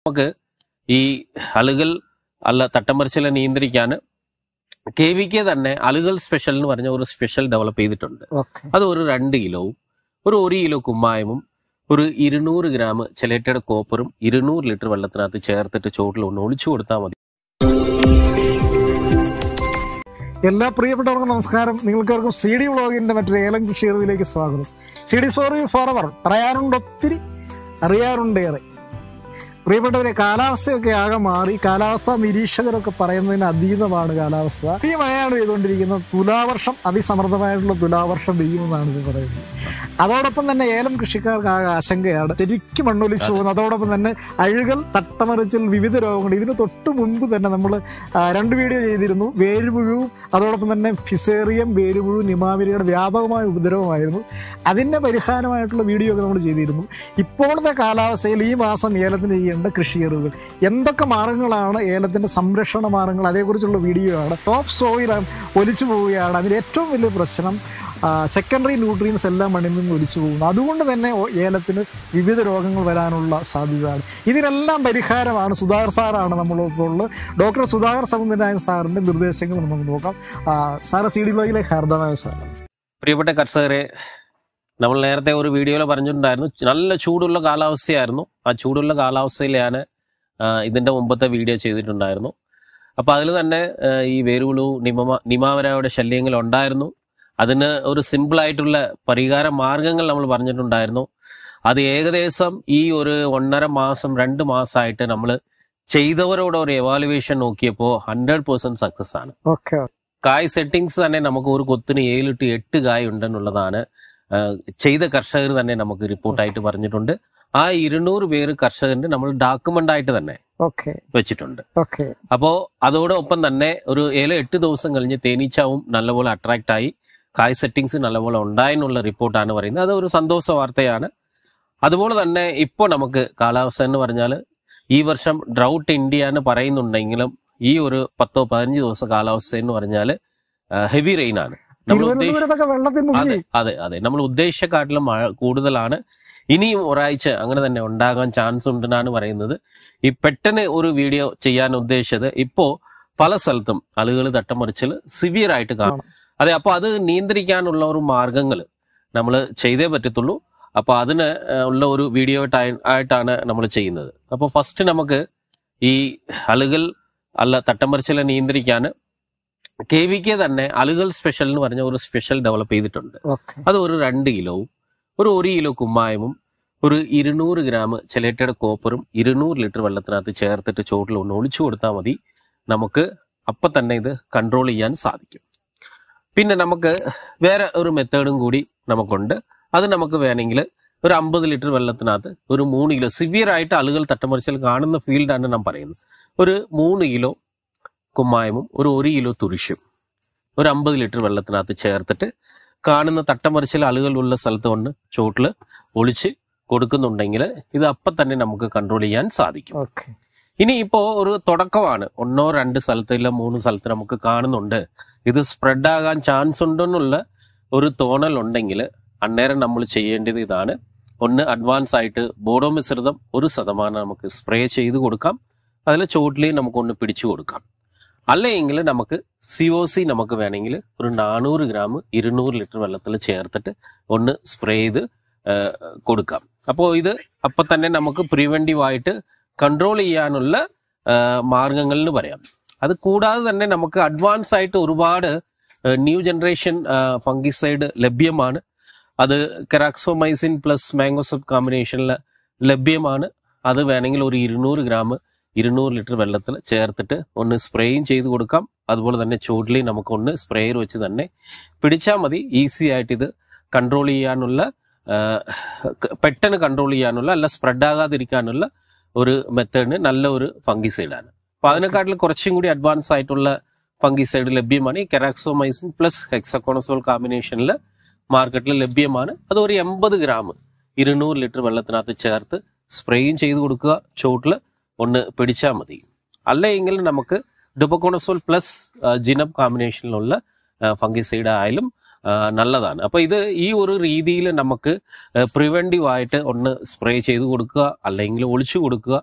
നമുക്ക് ഈ അലുകൾ അല്ല തട്ടമറിച്ചിലെ നിയന്ത്രിക്കാൻ KVK തന്നെ അലുകൾ സ്പെഷ്യൽ എന്ന് പറഞ്ഞ ഒരു സ്പെഷ്യൽ ഡെവലപ്പ് ചെയ്തിട്ടുണ്ട്. അത് ഒരു 2 കിലോവും ഒരു 1 കിലോ കുമ്മായവും ഒരു 200 ഗ്രാം ചെലേറ്റഡ് കോപ്പറും 200 ലിറ്റർ വെള്ളത്തിനകത്ത് ചേർത്തിട്ട് ചോട്ടിൽ ഒന്ന് ഒളിച്ചു കൊടുത്താൽ മതി. എല്ലാ പ്രിയപ്പെട്ടവർക്കും നമസ്കാരം. നിങ്ങൾക്കാർക്കും CDvlogന്റെ മറ്റൊരു ഏലം കൃഷി അറിവിലേക്ക് സ്വാഗതം. CD ഫോറവർ പറയാറുണ്ട് ഒത്തിരി, അറിയാറുണ്ടേറെ. പ്രിയപ്പെട്ടവരെ, കാലാവസ്ഥയൊക്കെ ആകെ മാറി. കാലാവസ്ഥാ നിരീക്ഷകരൊക്കെ പറയുന്നതിന് അതീതമാണ് കാലാവസ്ഥ. ഈ മഴയാണ് പെയ്തുകൊണ്ടിരിക്കുന്നത്. തുലാവർഷം, അതിസമൃദ്ധമായിട്ടുള്ള തുലാവർഷം പെയ്യുമെന്നാണ് ഇത് പറയുന്നത്. അതോടൊപ്പം തന്നെ ഏലം കൃഷിക്കാർക്ക് ആകെ ആശങ്കയാണ്. ശരിക്കും മണ്ണൊലിച്ചു പോകുന്നു. അതോടൊപ്പം തന്നെ അഴുകൽ, തട്ടമറിച്ചിൽ, വിവിധ രോഗങ്ങൾ. ഇതിന് തൊട്ട് മുൻപ് തന്നെ നമ്മൾ 2 വീഡിയോ ചെയ്തിരുന്നു. വേരുപുഴുവും അതോടൊപ്പം തന്നെ ഫിസേറിയം, വേരുപുഴു, നിമാവിരിയുടെ വ്യാപകമായ ഉപദ്രവമായിരുന്നു. അതിൻ്റെ പരിഹാരമായിട്ടുള്ള വീഡിയോ ഒക്കെ നമ്മൾ ചെയ്തിരുന്നു. ഇപ്പോഴത്തെ കാലാവസ്ഥയിൽ ഈ മാസം ഏലത്തിന് ചെയ്യേണ്ട കൃഷി അറിവുകൾ, എന്തൊക്കെ മാർഗങ്ങളാണ് ഏലത്തിൻ്റെ സംരക്ഷണ മാർഗങ്ങൾ, അതേക്കുറിച്ചുള്ള വീഡിയോ ആണ്. ടോപ്പ് സോയിൽ ഒലിച്ചു പോവുകയാണ്. അതിൽ ഏറ്റവും വലിയ പ്രശ്നം സെക്കൻഡറി ന്യൂട്രിയൻസ് എല്ലാം മണ്ണിൽ നിന്ന് ഒലിച്ചു പോകുന്നു. അതുകൊണ്ട് തന്നെ ഏലത്തിന് വിവിധ രോഗങ്ങൾ വരാനുള്ള സാധ്യതയാണ്. ഇതിനെല്ലാം പരിഹാരമാണ് സുധാകർ സാറാണ് നമ്മളോടുള്ളത്. ഡോക്ടർ സുധാകർ സമുദ്രനായൻ സാറിൻ്റെ നിർദ്ദേശങ്ങൾ നമുക്ക് നോക്കാം. സാറ് CDvlogലെ ഹാർദമായ സാർ. പ്രിയപ്പെട്ട കർഷകരെ, നമ്മൾ നേരത്തെ ഒരു വീഡിയോയിൽ പറഞ്ഞിട്ടുണ്ടായിരുന്നു, നല്ല ചൂടുള്ള കാലാവസ്ഥയായിരുന്നു. ആ ചൂടുള്ള കാലാവസ്ഥയിലാണ് ഇതിൻ്റെ മുമ്പത്തെ വീഡിയോ ചെയ്തിട്ടുണ്ടായിരുന്നു. അപ്പോൾ അതിൽ തന്നെ ഈ വേരുപുഴു, നിമാവരയുടെ ശല്യങ്ങൾ ഉണ്ടായിരുന്നു. അതിന് ഒരു സിമ്പിളായിട്ടുള്ള പരിഹാര മാർഗങ്ങൾ നമ്മൾ പറഞ്ഞിട്ടുണ്ടായിരുന്നു. അത് ഏകദേശം ഈ ഒരു 1.5 മാസം 2 മാസമായിട്ട് നമ്മൾ ചെയ്തവരോട് ഒരു എവാലുവേഷൻ നോക്കിയപ്പോൾ 100% സക്സസ് ആണ്. കായ് സെറ്റിങ്സ് തന്നെ നമുക്ക് ഒരു കൊത്തിന് 7 to 8 കായ് ഉണ്ടെന്നുള്ളതാണ് ചെയ്ത കർഷകർ തന്നെ നമുക്ക് റിപ്പോർട്ടായിട്ട് പറഞ്ഞിട്ടുണ്ട്. ആ 200 പേര് കർഷകരുടെ നമ്മൾ ഡോക്യുമെന്റ് ആയിട്ട് തന്നെ വെച്ചിട്ടുണ്ട്. അപ്പോ അതോടൊപ്പം തന്നെ ഒരു 7-8 ദിവസം കഴിഞ്ഞ് തേനീച്ചാവും നല്ലപോലെ അട്രാക്ട് ആയി കായ് സെറ്റിങ്സ് നല്ലപോലെ ഉണ്ടായെന്നുള്ള റിപ്പോർട്ടാണ് പറയുന്നത്. അത് ഒരു സന്തോഷ വാർത്തയാണ്. അതുപോലെ തന്നെ ഇപ്പോൾ നമുക്ക് കാലാവസ്ഥ എന്ന് പറഞ്ഞാൽ ഈ വർഷം ഡ്രൗട്ട് ഇന്ത്യ എന്ന് പറയുന്നുണ്ടെങ്കിലും ഈ ഒരു 10-15 ദിവസം കാലാവസ്ഥ എന്ന് പറഞ്ഞാൽ ഹെവി റെയിൻ ആണ്. അതെ നമ്മൾ ഉദ്ദേശിച്ചക്കാട്ടിലും മഴ കൂടുതലാണ്. ഇനിയും ഒരാഴ്ച അങ്ങനെ തന്നെ ഉണ്ടാകാൻ ചാൻസ് ഉണ്ടെന്നാണ് പറയുന്നത്. ഈ പെട്ടെന്ന് ഒരു വീഡിയോ ചെയ്യാൻ ഉദ്ദേശിച്ചത്, ഇപ്പോ പല സ്ഥലത്തും അലുകൾ തട്ടമറിച്ചിൽ സിവിയർ ആയിട്ട് കാണും. അതെ, അപ്പൊ അത് നിയന്ത്രിക്കാനുള്ള ഒരു മാർഗങ്ങൾ നമ്മൾ ചെയ്തേ പറ്റത്തുള്ളൂ. അപ്പൊ അതിന് ഉള്ള ഒരു വീഡിയോ ആയിട്ടാണ് നമ്മൾ ചെയ്യുന്നത്. അപ്പൊ ഫസ്റ്റ് നമുക്ക് ഈ അലുകൾ അല്ല തട്ടമറിച്ചിലെ നിയന്ത്രിക്കാൻ KVK തന്നെ അലുകൾ സ്പെഷ്യൽ എന്ന് പറഞ്ഞ ഒരു സ്പെഷ്യൽ ഡെവലപ്പ് ചെയ്തിട്ടുണ്ട്. അത് ഒരു 2 കിലോവും ഒരു 1 കിലോ കുമ്മായവും ഒരു 200 ഗ്രാം ചെലേറ്റഡ് കോപ്പറും 200 ലിറ്റർ വെള്ളത്തിനകത്ത് ചേർത്തിട്ട് ചോട്ടിൽ ഒന്ന് ഒളിച്ചു കൊടുത്താൽ മതി. നമുക്ക് അപ്പം തന്നെ ഇത് കൺട്രോൾ ചെയ്യാൻ സാധിക്കും. പിന്നെ നമുക്ക് വേറെ ഒരു മെത്തേഡും കൂടി നമുക്കുണ്ട്. അത് നമുക്ക് വേണമെങ്കിൽ ഒരു 50 ലിറ്റർ വെള്ളത്തിനകത്ത് ഒരു 3 കിലോ സിവിയർ ആയിട്ട് അലുകൾ തട്ടമറിച്ചിൽ കാണുന്ന ഫീൽഡാണ് ഞാൻ പറയുന്നത്. ഒരു 3 കിലോ കുമ്മായവും ഒരു 1 കിലോ തുരിശും ഒരു 50 ലിറ്റർ വെള്ളത്തിനകത്ത് ചേർത്തിട്ട് കാണുന്ന തട്ടമറിച്ചിൽ അലുകളുള്ള സ്ഥലത്ത് കൊണ്ട് ചോട്ടിൽ ഒളിച്ച് കൊടുക്കുന്നുണ്ടെങ്കിൽ ഇത് അപ്പം തന്നെ നമുക്ക് കൺട്രോൾ ചെയ്യാൻ സാധിക്കും. ഇനി ഇപ്പോ ഒരു തുടക്കമാണ്. 1-2 സ്ഥലത്ത് ഇല്ല 3 സ്ഥലത്ത് നമുക്ക് കാണുന്നുണ്ട്, ഇത് സ്പ്രെഡ് ആകാൻ ചാൻസ് ഉണ്ടെന്നുള്ള ഒരു തോന്നൽ ഉണ്ടെങ്കിൽ അന്നേരം നമ്മൾ ചെയ്യേണ്ടത് ഇതാണ്. ഒന്ന്, അഡ്വാൻസ് ആയിട്ട് ബോഡോ മിശ്രിതം 1% നമുക്ക് സ്പ്രേ ചെയ്ത് കൊടുക്കാം. അതിൽ ചോട്ടിൽ നമുക്കൊന്ന് പിടിച്ചു കൊടുക്കാം. അല്ലെങ്കിൽ നമുക്ക് COC നമുക്ക് വേണമെങ്കിൽ ഒരു 400 ഗ്രാം 200 ലിറ്റർ വെള്ളത്തിൽ ചേർത്തിട്ട് ഒന്ന് സ്പ്രേ ചെയ്ത് കൊടുക്കാം. അപ്പോൾ ഇത് അപ്പം തന്നെ നമുക്ക് പ്രിവെന്റീവ് ആയിട്ട് കൺട്രോൾ ചെയ്യാനുള്ള മാർഗങ്ങൾ എന്ന് പറയാം. അത് കൂടാതെ തന്നെ നമുക്ക് അഡ്വാൻസ് ആയിട്ട് ഒരുപാട് ന്യൂ ജനറേഷൻ ഫംഗിസൈഡ് ലഭ്യമാണ്. അത് കെറാക്സോമൈസിൻ പ്ലസ് മാംഗോസെപ്പ് കോമ്പിനേഷനിൽ ലഭ്യമാണ്. അത് വേണമെങ്കിൽ ഒരു 200 ഗ്രാം 200 ലിറ്റർ വെള്ളത്തിൽ ചേർത്തിട്ട് ഒന്ന് സ്പ്രേയും ചെയ്ത് കൊടുക്കാം. അതുപോലെ തന്നെ ചോട്ടിൽ നമുക്കൊന്ന് സ്പ്രേയർ വെച്ച് തന്നെ പിടിച്ചാൽ മതി. ഈസി ആയിട്ട് ഇത് കൺട്രോൾ ചെയ്യാനുള്ള, പെട്ടെന്ന് കൺട്രോൾ ചെയ്യാനുള്ള, അല്ല സ്പ്രെഡ് ആകാതിരിക്കാനുള്ള ഒരു മെത്തേഡിന് നല്ല ഒരു ഫംഗിസൈഡാണ്. അപ്പൊ അതിനെക്കാട്ടിൽ കുറച്ചും കൂടി അഡ്വാൻസ് ആയിട്ടുള്ള ഫംഗിസൈഡ് ലഭ്യമാണ്. ഈ കെറാക്സോമൈസിൻ പ്ലസ് ഹെക്സക്കോണസോൾ കോമ്പിനേഷനിൽ മാർക്കറ്റിൽ ലഭ്യമാണ്. അത് ഒരു 80 ഗ്രാം 200 ലിറ്റർ വെള്ളത്തിനകത്ത് ചേർത്ത് സ്പ്രേയും ചെയ്ത് കൊടുക്കുക. ചോട്ടിൽ ഒന്ന് പിടിച്ചാൽ മതി. അല്ലെങ്കിൽ നമുക്ക് ഡുബക്കോണസോൾ പ്ലസ് ജിനബ് കോമ്പിനേഷനിലുള്ള ഫംഗിസൈഡ് ആയാലും നല്ലതാണ്. അപ്പൊ ഇത് ഈ ഒരു രീതിയിൽ നമുക്ക് പ്രിവെന്റീവ് ആയിട്ട് ഒന്ന് സ്പ്രേ ചെയ്ത് കൊടുക്കുക, അല്ലെങ്കിൽ ഒളിച്ചു കൊടുക്കുക.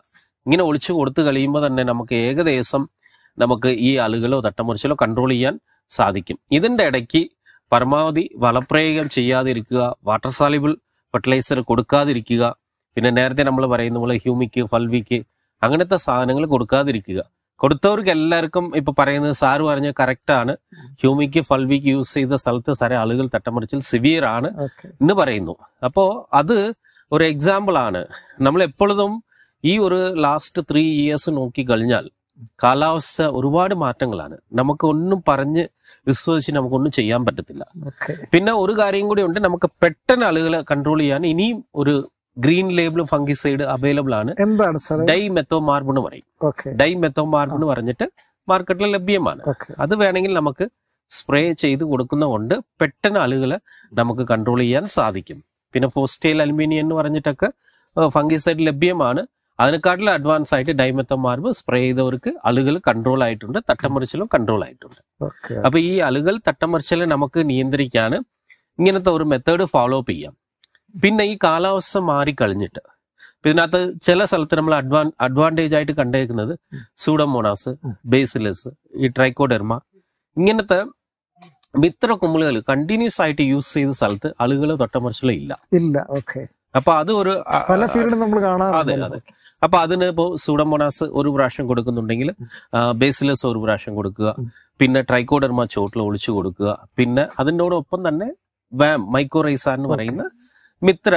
ഇങ്ങനെ ഒളിച്ചു കൊടുത്തു കഴിയുമ്പോൾ തന്നെ നമുക്ക് ഏകദേശം നമുക്ക് ഈ അലുകളോ തട്ടമുറിച്ചിലോ കൺട്രോൾ ചെയ്യാൻ സാധിക്കും. ഇതിന്റെ ഇടയ്ക്ക് പരമാവധി വളപ്രയോഗം ചെയ്യാതിരിക്കുക, വാട്ടർ സാലിബിൾ ഫെർട്ടിലൈസർ കൊടുക്കാതിരിക്കുക, പിന്നെ നേരത്തെ നമ്മൾ പറയുന്ന പോലെ ഹ്യൂമിക്ക്, ഫൾവിക്ക് അങ്ങനത്തെ സാധനങ്ങൾ കൊടുക്കാതിരിക്കുക. കൊടുത്തവർക്ക് എല്ലാവർക്കും ഇപ്പൊ പറയുന്നത് സാറ് പറഞ്ഞ കറക്റ്റ് ആണ്. ഹ്യൂമിക്ക്, ഫൾവിക്ക് യൂസ് ചെയ്ത സ്ഥലത്ത് സാറേ അലുകൾ തട്ടമറിച്ചിൽ സിവിയർ ആണ് എന്ന് പറയുന്നു. അപ്പോ അത് ഒരു എക്സാമ്പിൾ ആണ്. നമ്മൾ എപ്പോഴും ഈ ഒരു ലാസ്റ്റ് 3 years നോക്കി കഴിഞ്ഞാൽ കാലാവസ്ഥ ഒരുപാട് മാറ്റങ്ങളാണ്. നമുക്ക് ഒന്നും പറഞ്ഞ് വിശ്വസിച്ച് നമുക്കൊന്നും ചെയ്യാൻ പറ്റത്തില്ല. പിന്നെ ഒരു കാര്യം കൂടി ഉണ്ട്, നമുക്ക് പെട്ടെന്ന് അലുകളെ കൺട്രോൾ ചെയ്യാൻ ഇനിയും ഒരു ഗ്രീൻ ലേബിൾ ഫംഗിസൈഡ് അവൈലബിൾ ആണ്. എന്താണ് ഡൈമെത്തോമാർബ് എന്ന് പറയും. ഡൈമെത്തോമാർബ് എന്ന് പറഞ്ഞിട്ട് മാർക്കറ്റിൽ ലഭ്യമാണ്. അത് വേണമെങ്കിൽ നമുക്ക് സ്പ്രേ ചെയ്ത് കൊടുക്കുന്നതുകൊണ്ട് പെട്ടെന്ന് അലുകളെ നമുക്ക് കൺട്രോൾ ചെയ്യാൻ സാധിക്കും. പിന്നെ ഫോസ്റ്റൈൽ അലുമിനിയം എന്ന് പറഞ്ഞിട്ടൊക്കെ ഫംഗിസൈഡ് ലഭ്യമാണ്. അതിനെക്കാട്ടിലും അഡ്വാൻസ് ആയിട്ട് ഡൈമെത്തോമാർബ് സ്പ്രേ ചെയ്തവർക്ക് അലുകൾ കൺട്രോൾ ആയിട്ടുണ്ട്, തട്ടമറിച്ചിലും കൺട്രോൾ ആയിട്ടുണ്ട്. അപ്പൊ ഈ അലുകൾ തട്ടമറിച്ചിൽ നമുക്ക് നിയന്ത്രിക്കാൻ ഇങ്ങനത്തെ ഒരു മെത്തേഡ് ഫോളോ അപ്പ് ചെയ്യാം. പിന്നെ ഈ കാലാവസ്ഥ മാറിക്കഴിഞ്ഞിട്ട് ഇതിനകത്ത് ചില സ്ഥലത്ത് നമ്മൾ അഡ്വാൻറ്റേജ് ആയിട്ട് കണ്ടേക്കുന്നത് സൂഡോമോണാസ്, ബേസിലസ്, ഈ ട്രൈക്കോഡെർമ ഇങ്ങനത്തെ മിത്ര കുമിളുകൾ കണ്ടിന്യൂസ് ആയിട്ട് യൂസ് ചെയ്ത സ്ഥലത്ത് അലുകളോ തട്ടമറിച്ചിലോ ഇല്ല. അപ്പൊ അത് ഒരു പല ഫീൽഡിൽ നമ്മൾ കാണാം. അതെ. അപ്പൊ അതിന് ഇപ്പോൾ സൂഡോമോണാസ് ഒരു പ്രാവശ്യം കൊടുക്കുന്നുണ്ടെങ്കിൽ ബേസിലസ് ഒരു പ്രാവശ്യം കൊടുക്കുക, പിന്നെ ട്രൈക്കോഡെർമ ചോട്ടിൽ ഒളിച്ചു കൊടുക്കുക, പിന്നെ അതിനോടൊപ്പം തന്നെ മൈക്കോറൈസ എന്ന് പറയുന്ന മിത്ര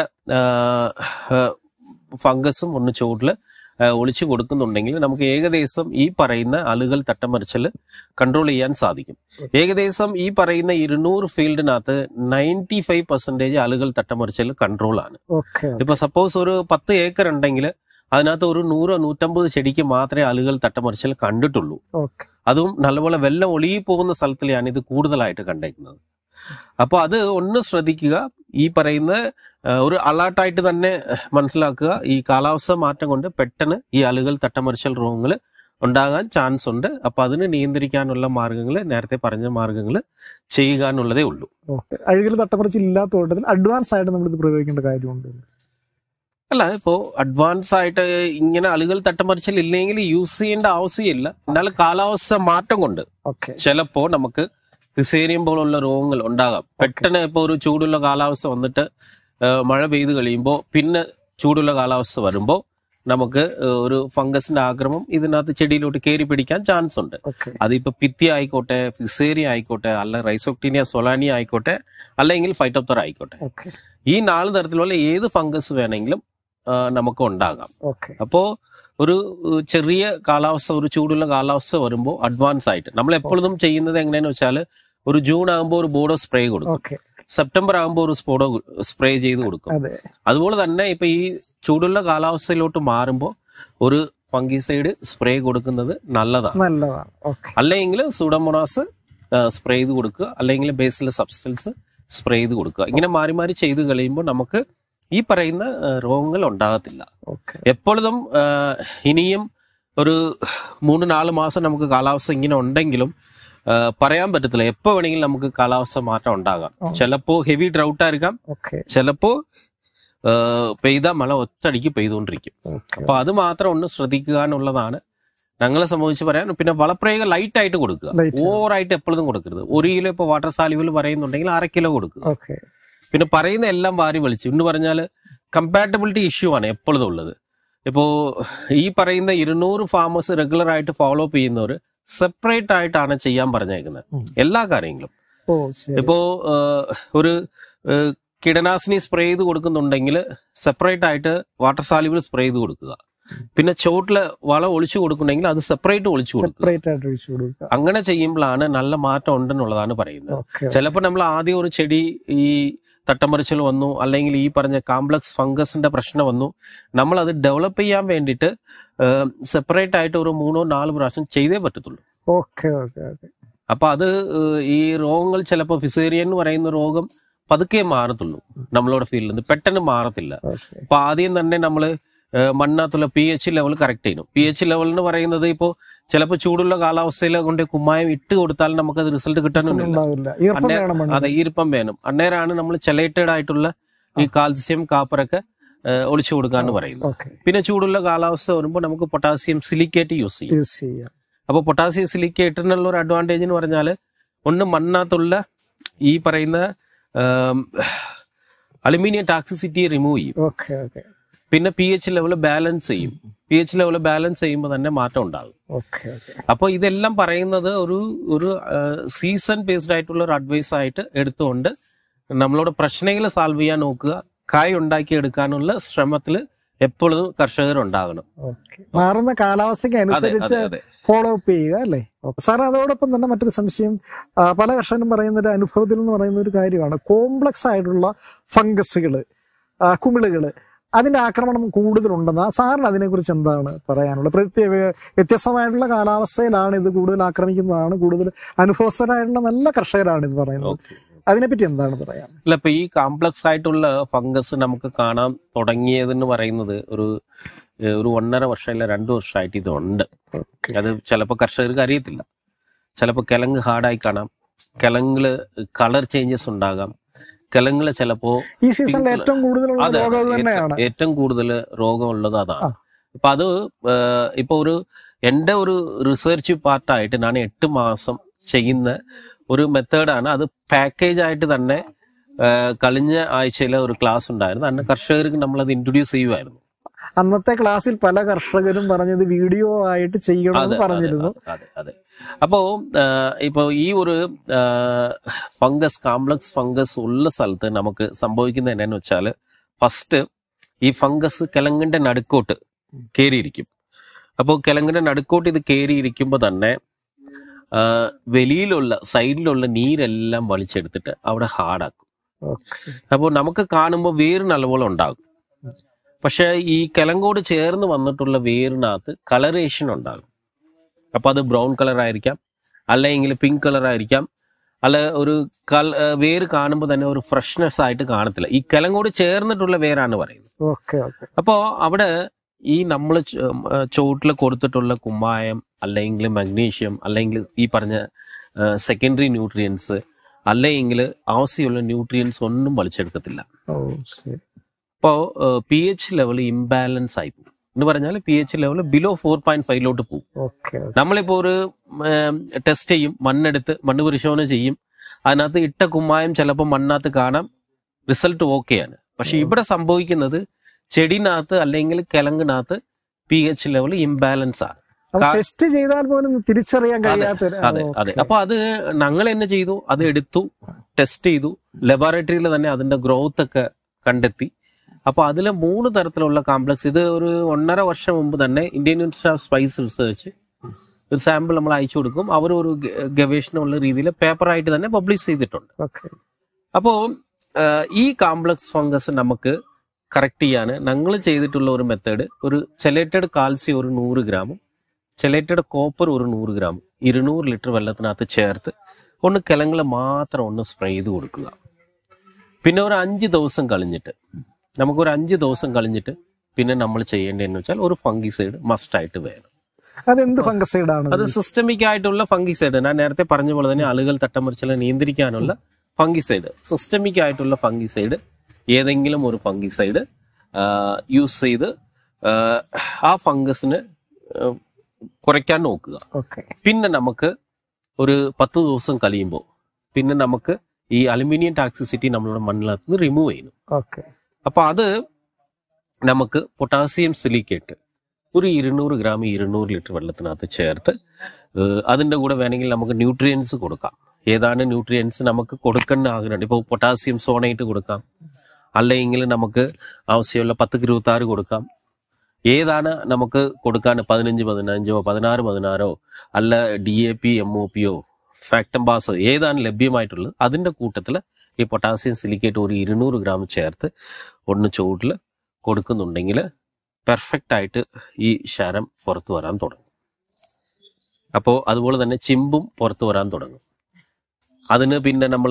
ഫംഗസും ഒന്ന് ചോട്ടില് ഒളിച്ചു കൊടുക്കുന്നുണ്ടെങ്കിൽ നമുക്ക് ഏകദേശം ഈ പറയുന്ന അലുകൾ തട്ടമറിച്ചൽ കൺട്രോൾ ചെയ്യാൻ സാധിക്കും. ഏകദേശം ഈ പറയുന്ന 200 ഫീൽഡിനകത്ത് 95% അലുകൾ തട്ടമറിച്ചൽ കൺട്രോൾ ആണ്. ഇപ്പൊ സപ്പോസ് ഒരു 10 ഏക്കർ ഉണ്ടെങ്കിൽ അതിനകത്ത് ഒരു 100-150 ചെടിക്ക് മാത്രമേ അലുകൾ തട്ടമറിച്ചൽ കണ്ടിട്ടുള്ളൂ. അതും നല്ലപോലെ വെള്ളം ഒഴുകി പോകുന്ന സ്ഥലത്തിലാണ് ഇത് കൂടുതലായിട്ട് കണ്ടേക്കുന്നത്. അപ്പൊ അത് ഒന്ന് ശ്രദ്ധിക്കുക. ഈ പറയുന്ന ഒരു അലർട്ടായിട്ട് തന്നെ മനസ്സിലാക്കുക. ഈ കാലാവസ്ഥ മാറ്റം കൊണ്ട് പെട്ടെന്ന് ഈ അലുകൾ തട്ടമറിച്ചൽ രോഗങ്ങൾ ഉണ്ടാകാൻ ചാൻസ് ഉണ്ട്. അപ്പൊ അതിന് നിയന്ത്രിക്കാനുള്ള മാർഗങ്ങൾ നേരത്തെ പറഞ്ഞ മാർഗങ്ങൾ ചെയ്യുക എന്നുള്ളതേ ഉള്ളൂ. അഴുകൽ തട്ടമറിച്ചിൽ ഇല്ലാത്തതുകൊണ്ട് അഡ്വാൻസ് ആയിട്ട് നമ്മൾ ഇത് പ്രയോഗിക്കേണ്ട കാര്യമുണ്ട്. അല്ല, ഇപ്പോ അഡ്വാൻസ് ആയിട്ട് ഇങ്ങനെ അലുകൾ തട്ടമറിച്ചൽ ഇല്ലെങ്കിൽ യൂസ് ചെയ്യേണ്ട ആവശ്യമില്ല. എന്നാൽ കാലാവസ്ഥ മാറ്റം കൊണ്ട് ചിലപ്പോ നമുക്ക് ഫിസേരിയം പോലുള്ള രോഗങ്ങൾ ഉണ്ടാകാം. പെട്ടെന്ന് ഇപ്പൊ ഒരു ചൂടുള്ള കാലാവസ്ഥ വന്നിട്ട് മഴ പെയ്ത് കഴിയുമ്പോൾ പിന്നെ ചൂടുള്ള കാലാവസ്ഥ വരുമ്പോൾ നമുക്ക് ഒരു ഫംഗസിന്റെ ആക്രമം ഇതിനകത്ത് ചെടിയിലോട്ട് കയറി പിടിക്കാൻ ചാൻസ് ഉണ്ട്. അതിപ്പോ പിത്തി ആയിക്കോട്ടെ, ഫിസേരിയ ആയിക്കോട്ടെ, അല്ല റൈസോക്ടീനിയ സൊലാനിയ ആയിക്കോട്ടെ, അല്ലെങ്കിൽ ഫൈറ്റോപ്തറ ആയിക്കോട്ടെ, ഈ 4 തരത്തിലുള്ള ഏത് ഫംഗസ് വേണമെങ്കിലും നമുക്ക് ഉണ്ടാകാം. അപ്പോ ഒരു ചെറിയ കാലാവസ്ഥ, ഒരു ചൂടുള്ള കാലാവസ്ഥ വരുമ്പോൾ അഡ്വാൻസ് ആയിട്ട് നമ്മൾ എപ്പോഴും ചെയ്യുന്നത് എങ്ങനെയാന്ന് വെച്ചാൽ ഒരു ജൂൺ ആകുമ്പോൾ ഒരു ബോർഡോ സ്പ്രേ കൊടുക്കും, സെപ്റ്റംബർ ആകുമ്പോൾ ഒരു സ്പോഡോ സ്പ്രേ ചെയ്ത് കൊടുക്കും. അതുപോലെ തന്നെ ഇപ്പൊ ഈ ചൂടുള്ള കാലാവസ്ഥയിലോട്ട് മാറുമ്പോൾ ഒരു ഫംഗിസൈഡ് സ്പ്രേ കൊടുക്കുന്നത് നല്ലതാണ്. അല്ലെങ്കിൽ സൂഡോമോണാസ് സ്പ്രേ ചെയ്ത് കൊടുക്കുക, അല്ലെങ്കിൽ ബേസിലെ സബ്സ്റ്റൻസ് സ്പ്രേ ചെയ്ത് കൊടുക്കുക. ഇങ്ങനെ മാറി മാറി ചെയ്ത് കഴിയുമ്പോൾ നമുക്ക് ഈ പറയുന്ന രോഗങ്ങൾ ഉണ്ടാകത്തില്ല. എപ്പോഴും ഇനിയും ഒരു 3-4 മാസം നമുക്ക് കാലാവസ്ഥ ഇങ്ങനെ ഉണ്ടെങ്കിലും പറയാൻ പറ്റത്തില്ല. എപ്പോ വേണമെങ്കിലും നമുക്ക് കാലാവസ്ഥ മാറ്റം ഉണ്ടാകാം. ചിലപ്പോ ഹെവി ഡ്രൗട്ട് ആയിരിക്കാം, ചിലപ്പോ പെയ്ത മഴ ഒറ്റയടിക്ക് പെയ്തുകൊണ്ടിരിക്കും. അപ്പൊ അത് മാത്രം ഒന്ന് ശ്രദ്ധിക്കുക എന്നുള്ളതാണ് ഞങ്ങളെ സംബന്ധിച്ച് പറയാൻ. പിന്നെ വളപ്രയോഗം ലൈറ്റ് ആയിട്ട് കൊടുക്കുക, ഓവറായിട്ട് എപ്പോഴും കൊടുക്കരുത്. 1 കിലോ ഇപ്പൊ വാട്ടർ സാലിബിൾ പറയുന്നുണ്ടെങ്കിൽ 1/2 കിലോ കൊടുക്കുക. പിന്നെ പറയുന്ന എല്ലാം വാരി വലിച്ചു എന്ന് പറഞ്ഞാൽ കമ്പാറ്റബിലിറ്റി ഇഷ്യൂ ആണ് എപ്പോഴും ഉള്ളത്. ഇപ്പോ ഈ പറയുന്ന 200 ഫാമേഴ്സ് റെഗുലർ ആയിട്ട് ഫോളോ അപ്പ് ചെയ്യുന്നവർ സെപ്പറേറ്റ് ആയിട്ടാണ് ചെയ്യാൻ പറഞ്ഞേക്കുന്നത് എല്ലാ കാര്യങ്ങളും. ഇപ്പോ ഒരു കീടനാശിനി സ്പ്രേ ചെയ്ത് കൊടുക്കുന്നുണ്ടെങ്കിൽ സെപ്പറേറ്റ് ആയിട്ട് വാട്ടർ സാലിബിൾ സ്പ്രേ ചെയ്ത് കൊടുക്കുക. പിന്നെ ചോട്ടില് വളം ഒളിച്ചു കൊടുക്കുന്നുണ്ടെങ്കിൽ അത് സെപ്പറേറ്റ് ഒളിച്ചു കൊടുക്കുക. അങ്ങനെ ചെയ്യുമ്പോഴാണ് നല്ല മാറ്റം ഉണ്ടെന്നുള്ളതാണ് പറയുന്നത്. ചിലപ്പോൾ നമ്മൾ ആദ്യം ഒരു ചെടി ഈ തട്ടമറിച്ചൽ വന്നു, അല്ലെങ്കിൽ ഈ പറഞ്ഞ കോംപ്ലക്സ് ഫംഗസിന്റെ പ്രശ്നം വന്നു, നമ്മൾ അത് ഡെവലപ്പ് ചെയ്യാൻ വേണ്ടിയിട്ട് സെപ്പറേറ്റ് ആയിട്ട് ഒരു 3-4 പ്രാവശ്യം ചെയ്തേ പറ്റത്തുള്ളൂ. അപ്പൊ അത് ഈ രോഗങ്ങൾ ചിലപ്പോൾ ഫിസേറിയ എന്ന് പറയുന്ന രോഗം പതുക്കെ മാറത്തുള്ളൂ നമ്മളുടെ ഫീൽഡിൽ നിന്ന്, പെട്ടെന്ന് മാറത്തില്ല. അപ്പൊ ആദ്യം തന്നെ നമ്മള് മണ്ണാത്തുള്ള pH ലെവൽ കറക്റ്റ് ചെയ്യണം. pH ലെവൽ എന്ന് പറയുന്നത് ഇപ്പോൾ ചിലപ്പോൾ ചൂടുള്ള കാലാവസ്ഥയിലെ കൊണ്ട് കുമ്മായം ഇട്ട് കൊടുത്താൽ നമുക്കത് റിസൾട്ട് കിട്ടാനൊന്നുമില്ല. അതെ, ഈർപ്പം വേണം. അന്നേരമാണ് നമ്മൾ ചെലേറ്റഡ് ആയിട്ടുള്ള ഈ കാൽസ്യം കാപ്പറൊക്കെ ഒളിച്ചു കൊടുക്കാന്ന് പറയുന്നു. പിന്നെ ചൂടുള്ള കാലാവസ്ഥ വരുമ്പോൾ നമുക്ക് പൊട്ടാസ്യം സിലിക്കേറ്റ് യൂസ് ചെയ്യാം. അപ്പോൾ പൊട്ടാസ്യം സിലിക്കേറ്റിനുള്ള ഒരു അഡ്വാൻറ്റേജ് എന്ന് പറഞ്ഞാൽ ഒന്ന് മണ്ണാത്തുള്ള ഈ പറയുന്ന അലുമിനിയം ടാക്സിസിറ്റി റിമൂവ് ചെയ്യും. പിന്നെ pH ലെവൽ ബാലൻസ് ചെയ്യും. pH ലെവൽ ബാലൻസ് ചെയ്യുമ്പോൾ തന്നെ മാറ്റം ഉണ്ടാകും. അപ്പോൾ ഇതെല്ലാം പറയുന്നത് ഒരു സീസൺ ബേസ്ഡ് ആയിട്ടുള്ള ഒരു അഡ്വൈസ് ആയിട്ട് എടുത്തുകൊണ്ട് നമ്മളോട് പ്രശ്നങ്ങൾ സോൾവ് ചെയ്യാൻ നോക്കുക. കായ് ഉണ്ടാക്കി എടുക്കാനുള്ള ശ്രമത്തിൽ എപ്പോഴും കർഷകർ ഉണ്ടാകണം. മാറുന്ന കാലാവസ്ഥയ്ക്ക് അനുസരിച്ച് ഫോളോ അപ്പ് ചെയ്യുക അല്ലേ സാർ? അതോടൊപ്പം തന്നെ മറ്റൊരു സംശയം, പല കർഷകരും പറയുന്ന ഒരു അനുഭവത്തിൽ എന്ന് പറയുന്ന ഒരു കാര്യമാണ് കോംപ്ലക്സ് ആയിട്ടുള്ള ഫംഗസുകള്, കുമിളുകള്, അതിന്റെ ആക്രമണം കൂടുതലുണ്ടെന്ന്. സാറിന് അതിനെക്കുറിച്ച് എന്താണ് പറയാനുള്ളത്? വ്യത്യസ്തമായിട്ടുള്ള കാലാവസ്ഥയിലാണ് ഇത് കൂടുതൽ ആക്രമിക്കുന്നതാണ്, കൂടുതൽ അനുഭവസ്ഥരായിട്ടുള്ള നല്ല കർഷകരാണ് ഇത് പറയുന്നത്. അതിനെപ്പറ്റി എന്താണ് പറയാൻ? അല്ല, ഇപ്പൊ ഈ കോംപ്ലക്സ് ആയിട്ടുള്ള ഫംഗസ് നമുക്ക് കാണാൻ തുടങ്ങിയതെന്ന് പറയുന്നത് ഒരു 1.5 വർഷം അല്ല 2 വർഷമായിട്ട് ഇതുണ്ട്. അത് ചിലപ്പോൾ കർഷകർക്ക് അറിയത്തില്ല. ചിലപ്പോൾ കിഴങ്ങ് ഹാർഡായി കാണാം, കിഴങ്ങില് കളർ ചേഞ്ചസ് ഉണ്ടാകാം, കിഴങ്ങില് ചിലപ്പോ ഈ സീസണിൽ ഏറ്റവും കൂടുതൽ രോഗമുള്ളത് അതാണ്. അപ്പൊ അത് ഇപ്പൊ എന്റെ ഒരു റിസർച്ച് പാർട്ടായിട്ട് ഞാൻ 8 മാസം ചെയ്യുന്ന ഒരു മെത്തേഡാണ്. അത് പാക്കേജ് ആയിട്ട് തന്നെ കഴിഞ്ഞ ആഴ്ചയിലെ ഒരു ക്ലാസ് ഉണ്ടായിരുന്നു. അന്ന് കർഷകർക്ക് നമ്മളത് ഇൻട്രൊഡ്യൂസ് ചെയ്യുമായിരുന്നു. അന്നത്തെ ക്ലാസ്സിൽ പല കർഷകരും പറഞ്ഞത് വീഡിയോ ആയിട്ട് ചെയ്യണമെന്ന് പറഞ്ഞിരുന്നു. അതെ. അപ്പോ ഇപ്പൊ ഈ ഒരു ഫംഗസ്, കോംപ്ലക്സ് ഫംഗസ് ഉള്ള സ്ഥലത്ത് നമുക്ക് സംഭവിക്കുന്നത് എന്നാന്ന് വെച്ചാൽ, ഫസ്റ്റ് ഈ ഫംഗസ് കിഴങ്ങിന്റെ നടുക്കോട്ട് കയറിയിരിക്കും. അപ്പോൾ കിഴങ്ങിന്റെ നടുക്കോട്ട് ഇത് കയറിയിരിക്കുമ്പോൾ തന്നെ വെളിയിലുള്ള സൈഡിലുള്ള നീരെല്ലാം വലിച്ചെടുത്തിട്ട് അവിടെ ഹാർഡാക്കും. അപ്പോൾ നമുക്ക് കാണുമ്പോൾ വേര് നല്ലപോലെ ഉണ്ടാകും. പക്ഷെ ഈ കിഴങ്ങോട് ചേർന്ന് വന്നിട്ടുള്ള വേരിനകത്ത് കളറേഷൻ ഉണ്ടാകും. അപ്പൊ അത് ബ്രൗൺ കളർ ആയിരിക്കാം, അല്ലെങ്കിൽ പിങ്ക് കളർ ആയിരിക്കാം, അല്ല ഒരു വേര് കാണുമ്പോൾ തന്നെ ഒരു ഫ്രഷ്നെസ് ആയിട്ട് കാണത്തില്ല. ഈ കിഴങ്ങോട് ചേർന്നിട്ടുള്ള വേരാണ് പറയുന്നത്. അപ്പോ അവിടെ ഈ നമ്മൾ ചോട്ടിൽ കൊടുത്തിട്ടുള്ള കുമ്മായം, അല്ലെങ്കിൽ മഗ്നീഷ്യം, അല്ലെങ്കിൽ ഈ പറഞ്ഞ സെക്കൻഡറി ന്യൂട്രിയൻസ്, അല്ലെങ്കിൽ ആവശ്യമുള്ള ന്യൂട്രിയൻസ് ഒന്നും വലിച്ചെടുക്കത്തില്ല. അപ്പോൾ pH ലെവൽ ഇംബാലൻസ് ആയി പോകും. എന്ന് പറഞ്ഞാൽ pH ലെവൽ ബിലോ 4.5 പോകും. നമ്മളിപ്പോ ഒരു ടെസ്റ്റ് ചെയ്യും, മണ്ണ് പരിശോധന ചെയ്യും, അതിനകത്ത് ഇട്ട കുമ്മായം ചിലപ്പോൾ മണ്ണാത്ത് കാണാം, റിസൾട്ട് ഓക്കെയാണ്. പക്ഷെ ഇവിടെ സംഭവിക്കുന്നത് ചെടിനകത്ത് അല്ലെങ്കിൽ കിഴങ്ങിനകത്ത് pH ലെവൽ ഇംബാലൻസ് ആണ്. ടെസ്റ്റ് ചെയ്താൽ പോലും തിരിച്ചറിയാൻ കഴിയാത്ത. അതെ. അപ്പൊ അത് ഞങ്ങൾ എന്നെ ചെയ്തു, അത് എടുത്തു, ടെസ്റ്റ് ചെയ്തു, ലബോറട്ടറിയിൽ തന്നെ അതിന്റെ ഗ്രോത്ത് ഒക്കെ കണ്ടെത്തി. അപ്പൊ അതിലെ 3 തരത്തിലുള്ള കോംപ്ലക്സ്, ഇത് ഒരു 1.5 വർഷം മുമ്പ് തന്നെ Indian Institute of Spice Research ഒരു സാമ്പിൾ നമ്മൾ അയച്ചു കൊടുക്കും. അവർ ഒരു ഗവേഷണമുള്ള രീതിയിൽ പേപ്പറായിട്ട് തന്നെ പബ്ലിഷ് ചെയ്തിട്ടുണ്ട്. അപ്പോ ഈ കോംപ്ലക്സ് ഫംഗസ് നമുക്ക് കറക്റ്റ് ചെയ്യാൻ ഞങ്ങൾ ചെയ്തിട്ടുള്ള ഒരു മെത്തേഡ്, ഒരു ചെലേറ്റഡ് കാൽസ്യം ഒരു 100 ഗ്രാമും ചെലേറ്റഡ് കോപ്പർ ഒരു 100 ഗ്രാമും 200 ലിറ്റർ വെള്ളത്തിനകത്ത് ചേർത്ത് ഒന്ന് കിഴങ്ങിൽ മാത്രം ഒന്ന് സ്പ്രേ ചെയ്ത് കൊടുക്കുക. പിന്നെ ഒരു 5 ദിവസം കഴിഞ്ഞിട്ട്, നമുക്കൊരു 5 ദിവസം കഴിഞ്ഞിട്ട് പിന്നെ നമ്മൾ ചെയ്യേണ്ടതെന്ന് വെച്ചാൽ ഒരു ഫംഗിസൈഡ് മസ്റ്റ് ആയിട്ട് വേണം. അതെന്ത് ഫംഗിസൈഡാണ്? അത് സിസ്റ്റമിക് ആയിട്ടുള്ള ഫംഗിസൈഡ്. ഞാൻ നേരത്തെ പറഞ്ഞ പോലെ തന്നെ ആളുകൾ തട്ടമറിച്ചല നിയന്ത്രിക്കാനുള്ള ഫംഗിസൈഡ്, സിസ്റ്റമിക് ആയിട്ടുള്ള ഫംഗിസൈഡ്, ഏതെങ്കിലും ഒരു ഫംഗിസൈഡ് യൂസ് ചെയ്ത് ആ ഫംഗസിന് കുറയ്ക്കാൻ നോക്കുക. പിന്നെ നമുക്ക് ഒരു 10 ദിവസം കഴിയുമ്പോൾ പിന്നെ നമുക്ക് ഈ അലുമിനിയം ടാക്സിസിറ്റി നമ്മളുടെ മണ്ണിനകത്ത് നിന്ന് റിമൂവ് ചെയ്യുന്നു. അപ്പൊ അത് നമുക്ക് പൊട്ടാസ്യം സിലിക്കേറ്റ് ഒരു 200 ഗ്രാം 200 ലിറ്റർ വെള്ളത്തിനകത്ത് ചേർത്ത് അതിൻ്റെ കൂടെ വേണമെങ്കിൽ നമുക്ക് ന്യൂട്രിയൻസ് കൊടുക്കാം. ഏതാണ് ന്യൂട്രിയൻസ് നമുക്ക് കൊടുക്കേണ്ട ആഗ്രഹമുണ്ട്. ഇപ്പോൾ പൊട്ടാസ്യം സോണേറ്റ് കൊടുക്കാം, അല്ലെങ്കിൽ നമുക്ക് ആവശ്യമുള്ള 10-26 കൊടുക്കാം. ഏതാണ് നമുക്ക് കൊടുക്കാൻ 15-15 16-16 അല്ല DAP MOP ഫാക്ടംബാസ് ഏതാണ് ലഭ്യമായിട്ടുള്ളത് അതിൻ്റെ കൂട്ടത്തിൽ ഈ പൊട്ടാസ്യം സിലിക്കേറ്റ് ഒരു 200 ഗ്രാം ചേർത്ത് ഒന്ന് ചൂട്ടിൽ കൊടുക്കുന്നുണ്ടെങ്കിൽ പെർഫെക്റ്റ് ആയിട്ട് ഈ ശരം പുറത്തു വരാൻ തുടങ്ങും. അപ്പോൾ അതുപോലെ തന്നെ ചിമ്പും പുറത്തു വരാൻ തുടങ്ങും. അതിന് പിന്നെ നമ്മൾ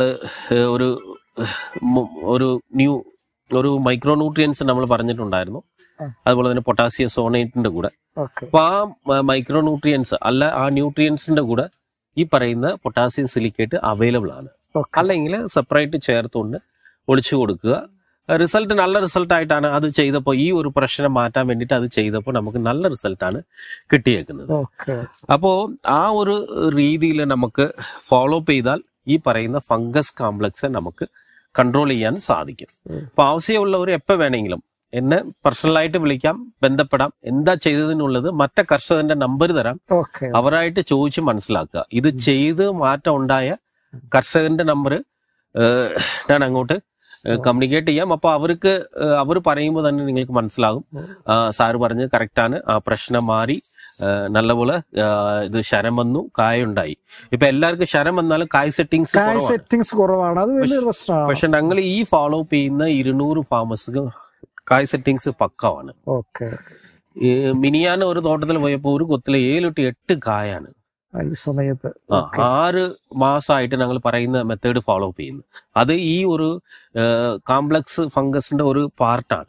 ഒരു മൈക്രോ ന്യൂട്രിയൻസ് നമ്മൾ പറഞ്ഞിട്ടുണ്ടായിരുന്നു, അതുപോലെ തന്നെ പൊട്ടാസ്യം സോണേറ്റിന്റെ കൂടെ. അപ്പൊ ആ മൈക്രോ ന്യൂട്രിയൻസ് അല്ല ആ ന്യൂട്രിയൻസിന്റെ കൂടെ ഈ പറയുന്ന പൊട്ടാസ്യം സിലിക്കേറ്റ് അവൈലബിൾ ആണ്. അല്ലെങ്കിൽ സെപ്പറേറ്റ് ചേർത്തുകൊണ്ട് ഒളിച്ചു കൊടുക്കുക. റിസൾട്ട് നല്ല റിസൾട്ടായിട്ടാണ് അത് ചെയ്തപ്പോൾ ഈ ഒരു പ്രശ്നം മാറ്റാൻ വേണ്ടിയിട്ട് അത് ചെയ്തപ്പോൾ നമുക്ക് നല്ല റിസൾട്ടാണ് കിട്ടിയേക്കുന്നത്. അപ്പോൾ ആ ഒരു രീതിയിൽ നമുക്ക് ഫോളോ അപ്പ് ചെയ്താൽ ഈ പറയുന്ന ഫംഗസ് കോംപ്ലക്സ് നമുക്ക് കൺട്രോൾ ചെയ്യാൻ സാധിക്കും. അപ്പൊ ആവശ്യമുള്ളവർ എപ്പോൾ വേണമെങ്കിലും എന്നെ പേഴ്സണലായിട്ട് വിളിക്കാം, ബന്ധപ്പെടാം. എന്താ ചെയ്തതിനുള്ളത് മറ്റേ കർഷകന്റെ നമ്പർ തരാം, അവരായിട്ട് ചോദിച്ച് മനസ്സിലാക്കുക. ഇത് ചെയ്ത് മാറ്റം ഉണ്ടായ കർഷകന്റെ നമ്പർ ഞാൻ അങ്ങോട്ട് കമ്മ്യൂണിക്കേറ്റ് ചെയ്യാം. അപ്പൊ അവർക്ക് അവർ പറയുമ്പോൾ തന്നെ നിങ്ങൾക്ക് മനസ്സിലാകും സാറ് പറഞ്ഞ് കറക്റ്റാണ്, ആ പ്രശ്നം മാറി, നല്ലപോലെ ഇത് ശരം വന്നു, കായ ഉണ്ടായി. ഇപ്പൊ എല്ലാവർക്കും ശരം വന്നാലും കായ് സെറ്റിങ്സ് കുറവാണ്. പക്ഷെ ഞങ്ങൾ ഈ ഫോളോ അപ്പ് ചെയ്യുന്ന 200 ഫാമേഴ്സ് കായ് സെറ്റിങ്സ് പക്കമാണ്. മിനിയാന് ഒരു തോട്ടത്തിൽ പോയപ്പോ ഒരു കൊത്തിലെ 7-8 കായാണ്. ഈ സമയത്ത് 6 മാസമായിട്ട് ഞങ്ങൾ പറയുന്ന മെത്തേഡ് ഫോളോ അപ്പ് ചെയ്യുന്നു. അത് ഈ ഒരു കോംപ്ലക്സ് ഫംഗസിന്റെ ഒരു പാർട്ടാണ്.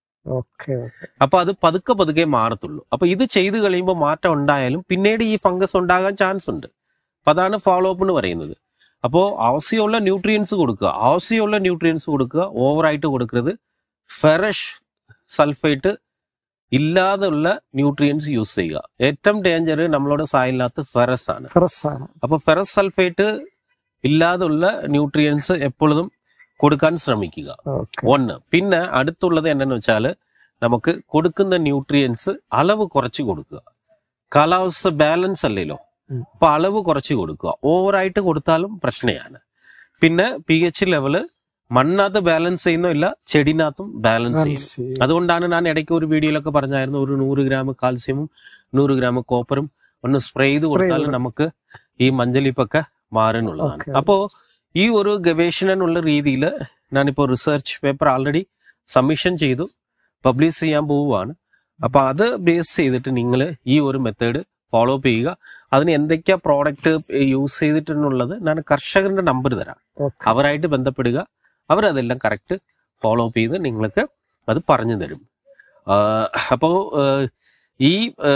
അപ്പൊ അത് പതുക്കെ പതുക്കെ മാറത്തുള്ളൂ. അപ്പൊ ഇത് ചെയ്ത് കഴിയുമ്പോൾ മാറ്റം ഉണ്ടായാലും പിന്നീട് ഈ ഫംഗസ് ഉണ്ടാകാൻ ചാൻസ് ഉണ്ട്. അപ്പൊ അതാണ് ഫോളോ അപ്പ് എന്ന് പറയുന്നത്. അപ്പോൾ ആവശ്യമുള്ള ന്യൂട്രിയൻസ് കൊടുക്കുക, ഓവറായിട്ട് കൊടുക്കരുത്. ഫെറഷ് സൾഫേറ്റ് ഇല്ലാതെയുള്ള ന്യൂട്രിയൻസ് യൂസ് ചെയ്യുക. ഏറ്റവും ഡേഞ്ചർ നമ്മളോട് സായിലിനകത്ത് ഫെറസ് ആണ്. അപ്പൊ ഫെറസ് സൾഫേറ്റ് ഇല്ലാതെയുള്ള ന്യൂട്രിയൻസ് എപ്പോഴും കൊടുക്കാൻ ശ്രമിക്കുക. ഒന്ന്. പിന്നെ അടുത്തുള്ളത് എന്താന്ന് വെച്ചാല് നമുക്ക് കൊടുക്കുന്ന ന്യൂട്രിയൻസ് അളവ് കുറച്ച് കൊടുക്കുക. കാലാവസ്ഥ ബാലൻസ് അല്ലല്ലോ, അപ്പൊ അളവ് കുറച്ച് കൊടുക്കുക. ഓവറായിട്ട് കൊടുത്താലും പ്രശ്നമാണ്. പിന്നെ pH ലെവല് മണ്ണിനകത്ത് ബാലൻസ് ചെയ്യുന്നില്ല, ചെടിനകത്തും ബാലൻസ് ചെയ്യും. അതുകൊണ്ടാണ് ഞാൻ ഇടയ്ക്ക് ഒരു വീഡിയോയിലൊക്കെ പറഞ്ഞായിരുന്നു, ഒരു 100 ഗ്രാം കാൽസ്യമും 100 ഗ്രാം കോപ്പറും ഒന്ന് സ്പ്രേ ചെയ്ത് കൊടുത്താൽ നമുക്ക് ഈ മഞ്ഞളിപ്പൊക്കെ മാറുന്നുള്ളതാണ്. അപ്പോ ഈ ഒരു ഗവേഷണനുള്ള രീതിയിൽ ഞാനിപ്പോ റിസർച്ച് പേപ്പർ ആൾറെഡി സബ്മിഷൻ ചെയ്തു, പബ്ലിഷ് ചെയ്യാൻ പോവുകയാണ്. അപ്പൊ അത് ബേസ് ചെയ്തിട്ട് നിങ്ങൾ ഈ ഒരു മെത്തേഡ് ഫോളോ അപ്പ് ചെയ്യുക. അതിന് എന്തൊക്കെയാ പ്രോഡക്റ്റ് യൂസ് ചെയ്തിട്ടുള്ളത് ഞാൻ കർഷകരുടെ നമ്പർ തരാം, അവരായിട്ട് ബന്ധപ്പെടുക. അവരതെല്ലാം കറക്റ്റ് ഫോളോ അപ്പ് ചെയ്ത് നിങ്ങൾക്ക് അത് പറഞ്ഞു തരും. അപ്പോൾ ഈ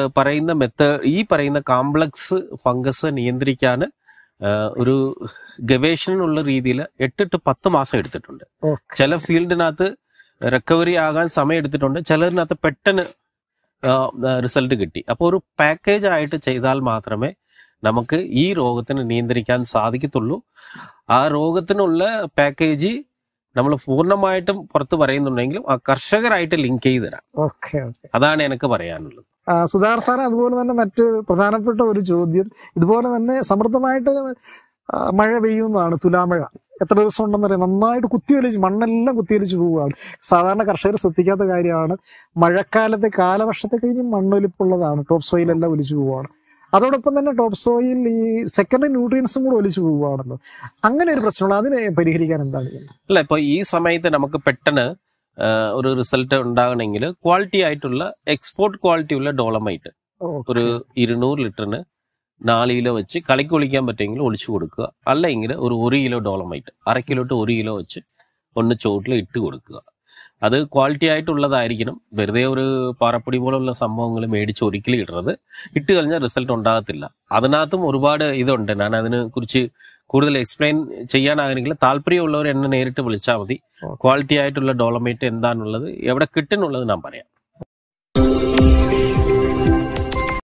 പറയുന്ന കോംപ്ലക്സ് ഫംഗസ് നിയന്ത്രിക്കാൻ ഒരു ഗവേഷണമുള്ള രീതിയിൽ 8-10 മാസം എടുത്തിട്ടുണ്ട്. ചില ഫീൽഡിനകത്ത് റിക്കവറി ആകാൻ സമയം എടുത്തിട്ടുണ്ട്, ചിലതിനകത്ത് പെട്ടെന്ന് റിസൾട്ട് കിട്ടി. അപ്പോൾ ഒരു പാക്കേജ് ആയിട്ട് ചെയ്താൽ മാത്രമേ നമുക്ക് ഈ രോഗത്തിന് നിയന്ത്രിക്കാൻ സാധിക്കത്തുള്ളൂ. ആ രോഗത്തിനുള്ള പാക്കേജ് നമ്മൾ പൂർണ്ണമായിട്ടും പുറത്ത് പറയുന്നുണ്ടെങ്കിലും ആ കർഷകരായിട്ട് ലിങ്ക് ചെയ്ത് തരാം. അതാണ് എനിക്ക് പറയാനുള്ളത്. സുധാകർ സാർ, അതുപോലെ തന്നെ മറ്റ് പ്രധാനപ്പെട്ട ഒരു ചോദ്യം, ഇതുപോലെ തന്നെ സമൃദ്ധമായിട്ട് മഴ പെയ്യുന്നതാണ്, തുലാമഴ. എത്ര ദിവസം ഉണ്ടെന്ന് പറയാം, നന്നായിട്ട് കുത്തിയൊലിച്ച് മണ്ണെല്ലാം കുത്തിയൊലിച്ച് പോവുകയാണ്. സാധാരണ കർഷകർ ശ്രദ്ധിക്കാത്ത കാര്യമാണ്. മഴക്കാലത്തെ കാലവർഷത്തെ കഴിഞ്ഞ് മണ്ണൊലിപ്പുള്ളതാണ്, ടോപ്പ് സോയിലെല്ലാം ഒലിച്ചു പോവുകയാണ്. അതോടൊപ്പം തന്നെ ടോപ്പ് സോയിൽ ഈ സെക്കൻഡറി ന്യൂട്രിയൻസും കൂടെ ഒലിച്ചു പോവുകയാണല്ലോ. അങ്ങനെ ഒരു പ്രശ്നമുള്ള, അതിനെ പരിഹരിക്കാൻ എന്താണ് ചെയ്യുന്നത്? അല്ല, ഇപ്പൊ ഈ സമയത്ത് നമുക്ക് പെട്ടെന്ന് ഒരു റിസൾട്ട് ഉണ്ടാകണമെങ്കിൽ ക്വാളിറ്റി ആയിട്ടുള്ള എക്സ്പോർട്ട് ക്വാളിറ്റി ഉള്ള ഡോളമൈറ്റ് ഒരു 200 ലിറ്ററിന് 4 കിലോ വെച്ച് കളിക്ക് ഒളിക്കാൻ പറ്റുമെങ്കിൽ ഒളിച്ചു കൊടുക്കുക. അല്ലെങ്കിൽ ഒരു 1 kilo dolomite 1/2 kilo to 1 kilo വെച്ച് ഒന്ന് ചോട്ടിൽ ഇട്ട് കൊടുക്കുക. അത് ക്വാളിറ്റി ആയിട്ടുള്ളതായിരിക്കണം. വെറുതെ ഒരു പാറപ്പൊടി പോലുള്ള സംഭവങ്ങൾ മേടിച്ച് ഒരിക്കലും ഇടുന്നത്, ഇട്ട് കഴിഞ്ഞാൽ റിസൾട്ട് ഉണ്ടാകത്തില്ല. അതിനകത്തും ഒരുപാട് ഇതുണ്ട്. ഞാൻ അതിനെ കുറിച്ച് കൂടുതൽ എക്സ്പ്ലെയിൻ ചെയ്യാനാണെങ്കിൽ താല്പര്യമുള്ളവർ എന്നെ നേരിട്ട് വിളിച്ചാൽ മതി. ക്വാളിറ്റി ആയിട്ടുള്ള ഡോളമൈറ്റ് എന്താണുള്ളത്, എവിടെ കിട്ടുന്നുള്ളത് ഞാൻ പറയാം.